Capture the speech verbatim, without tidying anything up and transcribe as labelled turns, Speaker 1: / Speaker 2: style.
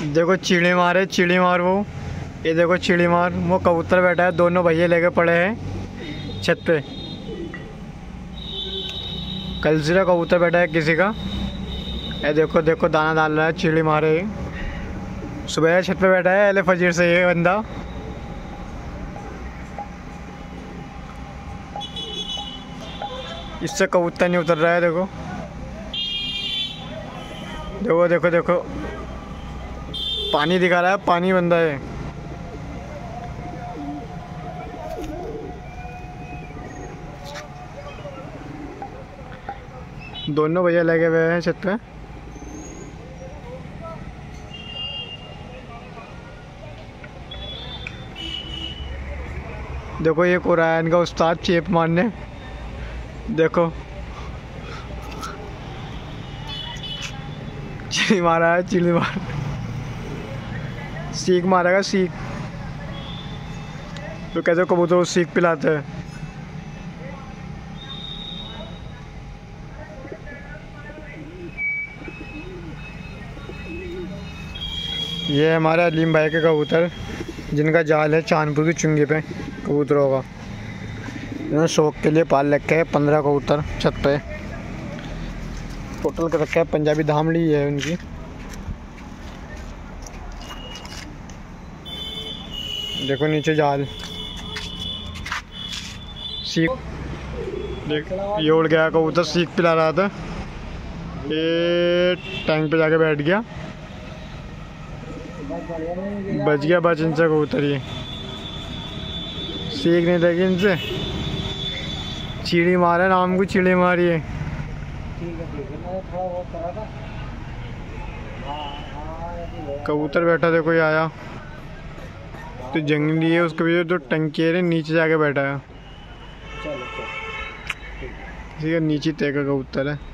Speaker 1: देखो चिड़ी मार है, चिड़ी मार वो, ये देखो चिड़ी मार, वो कबूतर बैठा है, दोनों भैया लेके पड़े हैं छत पे। कलसिरा कबूतर बैठा है किसी का, ये देखो देखो दाना डाल रहा है, चिड़ी मारे। सुबह छत पे बैठा है अले फजीर से ये बंदा। इससे कबूतर नहीं उतर रहा है, देखो देखो देखो देखो पानी दिखा रहा है, पानी बंदा है। दोनों भैया लगे हुए हैं छत पे। देखो ये हो रहा है इनका उस्ताद चेप मारने, देखो चिड़ी मारा है, चिड़ी मार सीख मारेगा सीख। तो कैसे कबूतर को सीख पिलाते हैं। ये हमारे अलीम भाई के कबूतर, जिनका जाल है चांदपुर की चुंगी पे कबूतरों का। इन्होंने शौक के लिए पाल रखे हैं पंद्रह कबूतर छत पे टोटल कर रखा है। पंजाबी धामड़ी है उनकी। देखो नीचे जाल, सीख देख ये उड़ गया कबूतर, सीख पिला रहा था, ये टैंक पे जाके बैठ गया, बच गया बच इनसे कबूतर। ये सीख नहीं देगी इनसे, चिड़ी मारे नाम को चिड़ी मारी है। कबूतर बैठा देखो ये आया तो जंगली है, उसके पीछे तो टंकी है, नीचे जाके बैठा है। इसी का नीचे तय का कबूतर है।